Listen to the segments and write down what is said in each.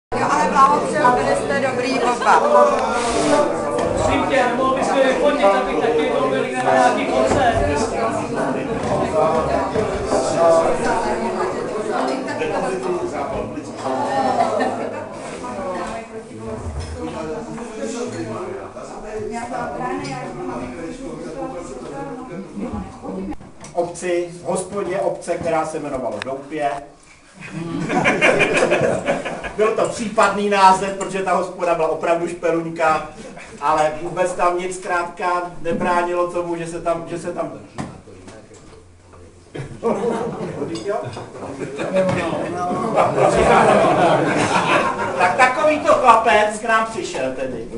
Jo, ale blahopřeju, byli jste dobrý oba. Prosím tě, nemohl bys mi vyfotit, abych taky byl na nějaký koncert. Obci, v hospodě obce, která se jmenovala Doupě. Byl to případný název, protože ta hospoda byla opravdu špeluňka, ale vůbec tam nic zkrátka nebránilo tomu, že se tam tak takovýto chlapec k nám přišel tedy.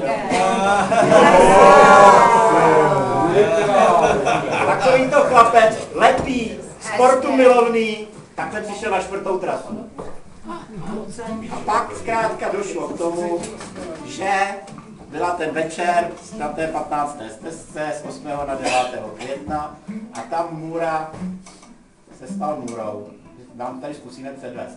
Takovýto chlapec, lepý, sportu milovný, takhle přišel na 4. trasu. A pak zkrátka došlo k tomu, že byla ten večer na té 15. stezce z 8. na 9. května a tam Můra se stal Můrou. Nám tady zkusíme předvést.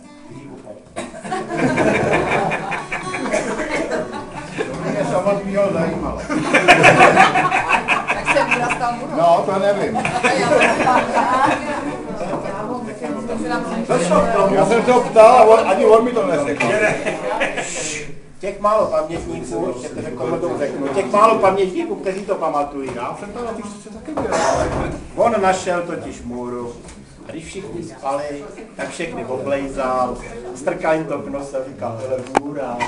To mě samotného zajímalo. Tak se Můra stal Můrou. No, to nevím. Já jsem to ptal, ale ani on mi to neřekl. Těch málo pamětníků, těch málo pamětníků, kteří to pamatují. Já jsem to na výšce taky dělal. On našel totiž Můru. A když všichni spali, tak všechny oblejzal, strkal jim to k nose a říkal, hele Můra,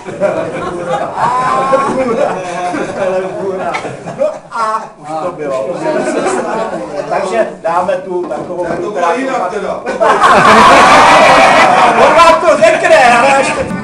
hele Můra. No a už to bylo. Takže dáme tu takovou... Tak to bylo jinak teda. On vám to řekne, ale až to...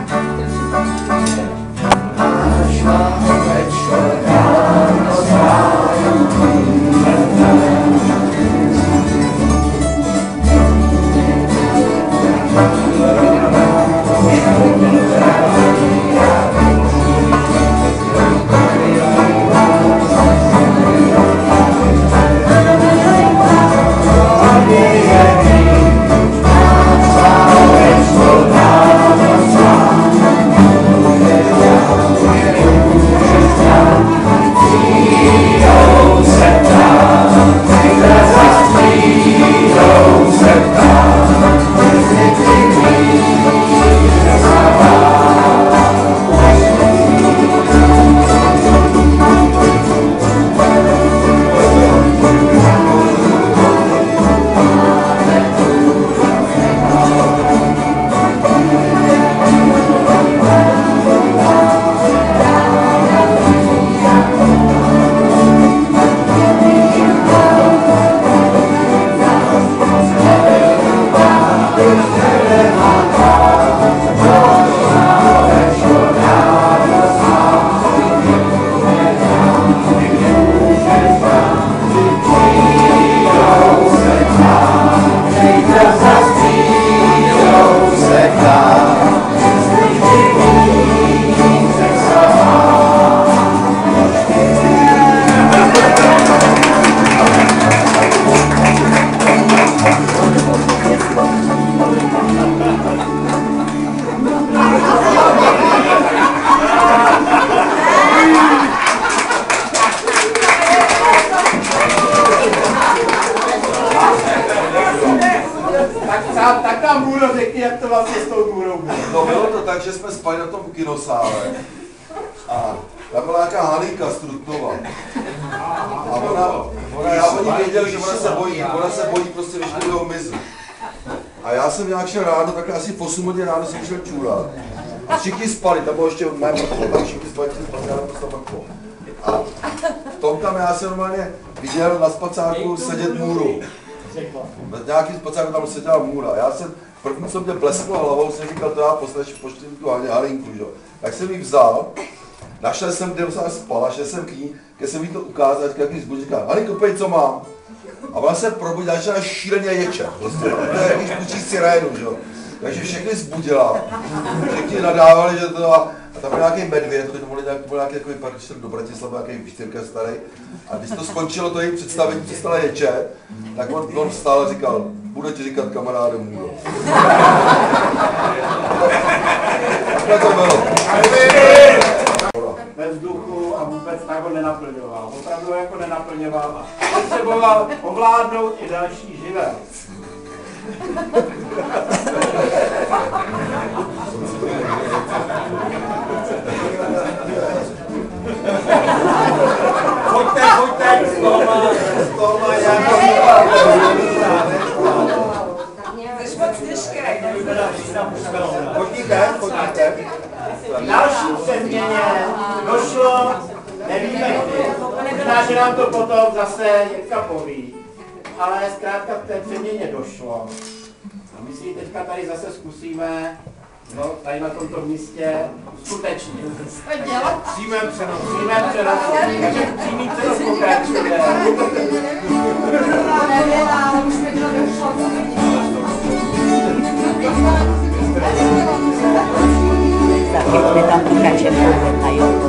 Tak nám Můro řekni, jak to vlastně s tou Můrou bylo. No bylo to tak, že jsme spali na tom kinosále. A tam byla nějaká Halinka z Trutnova. A já o ní věděl, že ona se bojí prostě veškerého hmyzu. A já jsem nějak šel ráno, tak asi v 8 hodin ráno jsem šel čůrat. A všichni spali, tam bylo ještě mé mrtvo, tak všichni spali, já to mrtvo. A v tom tam já jsem normálně viděl na spacáku sedět Můru. Na nějakým spacáku tam seděla Můra. Já jsem první, co mě blesklo hlavou, jsem říkal, to já pošli tu Halinku, že? Tak jsem ji vzal, našel jsem, kde jsem spala, šel jsem k ní, když jsem jí to ukázal, jak jí zbudil, říkal, Halinko, pojď, co mám? A ona se probudila, začala šíleně ječet, prostě, jakýž pučí sirénu, že? Takže všechny zbudila, všichni nadávali, že to a tam byl nějaký medvěd, to byl nějaký takový pak šel do Bratislavy, nějaký 4 starý. A když to skončilo, to její představení přestala ječet, tak on vstal a říkal, bude ti říkat kamaráde Můro. Takhle to bylo. Ve vzduchu a vůbec tak ho nenaplňoval. Opravdu ho jako nenaplňoval a potřeboval ovládnout i další živel. Pojďte, z toho má nějaký Chodíte. Další přeměně došlo, nevíme kdy. Možná, že nám to potom zase Jirka poví. Ale zkrátka v té přeměně došlo. A my si ji teďka tady zase zkusíme, no, tady na tomto místě skutečně. Přímém přenosu. Takže přímý přenos pokračuje. Zachytme tam pokračujeme na jo,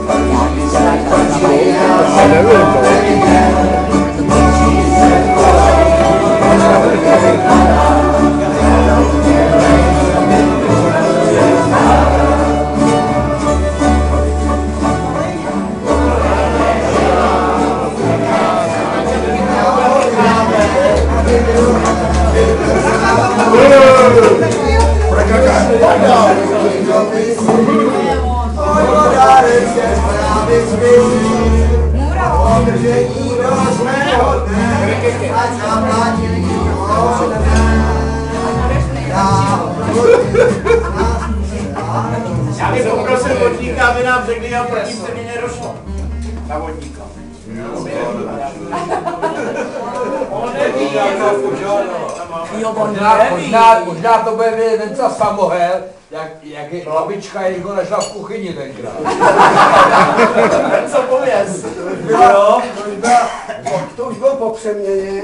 Já bych poprosil vodníka, aby nám řekli, jak proti přeměně došlo. Na vodníka. Možná to bude vědět ten co Samohel, jak je babička jeho našla v kuchyni tenkrát. Co pověz? To už bylo po přeměně.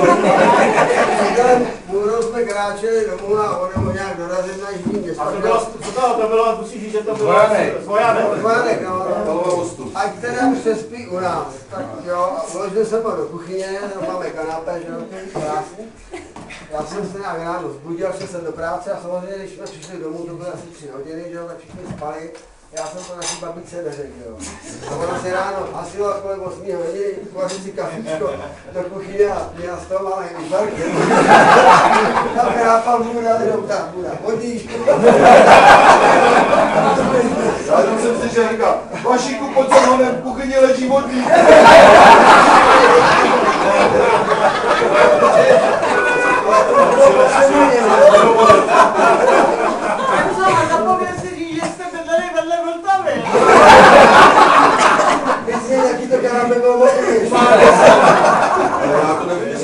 Půl jsme kráčeli domů a on ho nějak dorazil na jižní město. A to bylo, musíš říct, že to bylo Vojanek, no. Ať teda přespí u nás. Tak jo, vložil jsem ho do kuchyně, máme kanapé, že jo, krásný. Já jsem se nějak ráno zbudil, šel jsem do práce a samozřejmě, když jsme přišli domů, to byly asi 3 hodiny, že jo, tak všichni spali. Já jsem to naší babičce neřekl, jo. A ona se ráno hasila kolem 8 hodiny, vařit si kafičko do kuchyně a měla z toho malé výbarky. Tam chrápal Bůra, jenom tak, Bůra, vodíš. Já jsem si říkal, Vašíku, pod samonem v kuchyni leží vodník. Zapomněl si říct, že jste bydleli vedle Vltavy. Myslím, jaký to kanapé bylo motivní. Já to nevím,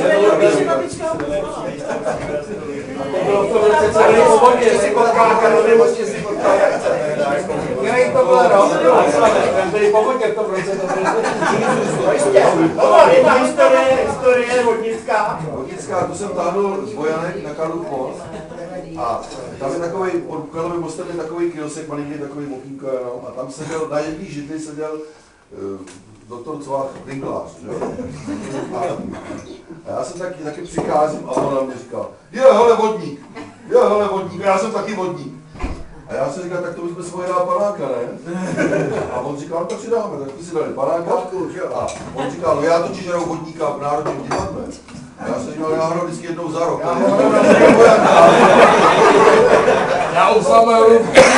Bylo to velice celý povodě, si potkáka, nebo si potkáka. Který to byl rok? Ten byli povodě v tom roce, to bylo. Jedna historie vodnická. Vodnická, tu jsem táhnul z Vojanek na Karlův most. A tam je takový, pod Karlovým mostem je takový kiosek, malinký takový okýnko jenom. A tam seděl, na jedné židli seděl doktor Cvách Dinglář, jo. A já jsem taky přicházím a on na mě říkal, hele vodník, a já jsem taky vodník. A já jsem říkal, tak to bychom svoje dát panáka, ne? A on říkal, no tak si dáme, tak si dali panáka. A on říkal, no já totiž hraju vodníka v Národním divadle. A já jsem říkal, já hraju vždycky jednou za rok. Já u Samohelu.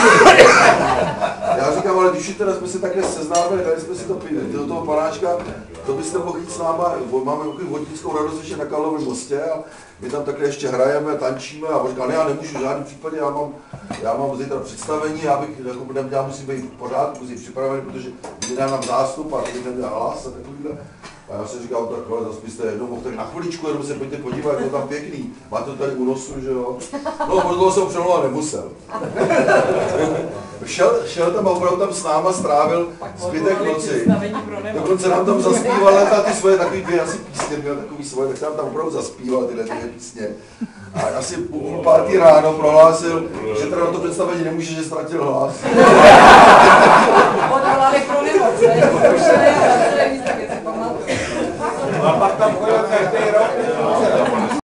Já říkám, ale když teda jsme se takhle seznámili, tady jsme si to pili, do toho panáčka, to byste mohli jít s náma, máme takovou vodnickou radost ještě na Karlovém mostě a my tam takhle ještě hrajeme, tančíme a on říkal, ne, já nemůžu v žádném případě, já mám zítra představení, já musím být v pořádku, musím připravený, protože vydám nám zástup a teď neměl hlas a takovýhle. A já jsem říkal, tak ale zase byste jednou mohl tak na chviličku, jenom se pojďte podívat, jak to tam pěkný. Máte to tady u nosu, že jo? No, podle jsem přemlouval, nemusel. Šel tam a opravdu tam s náma strávil zbytek noci. Dokonce nám tam zaspíval ty svoje takový 2 asi písně, měl takový svoje, tak se nám tam opravdu zaspíval tyhle 2 písně. A asi půl pátý ráno prohlásil, že teda na to představení nemůže, že ztratil hlas. Odvolali pro nemoc,